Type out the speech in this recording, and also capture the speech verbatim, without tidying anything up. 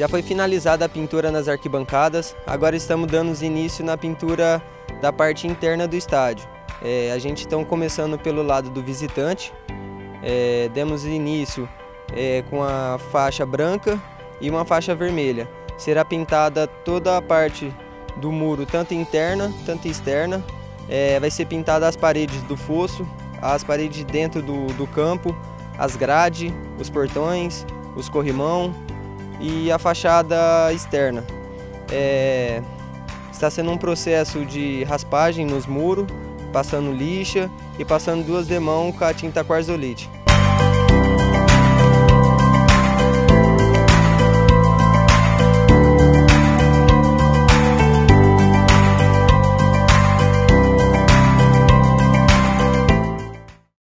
Já foi finalizada a pintura nas arquibancadas, agora estamos dando início na pintura da parte interna do estádio. É, a gente está começando pelo lado do visitante, é, demos início é, com a faixa branca e uma faixa vermelha. Será pintada toda a parte do muro, tanto interna, tanto externa. É, vai ser pintada as paredes do fosso, as paredes dentro do, do campo, as grades, os portões, os corrimão e a fachada externa. É, está sendo um processo de raspagem nos muros, passando lixa e passando duas demãos com a tinta quartzolite.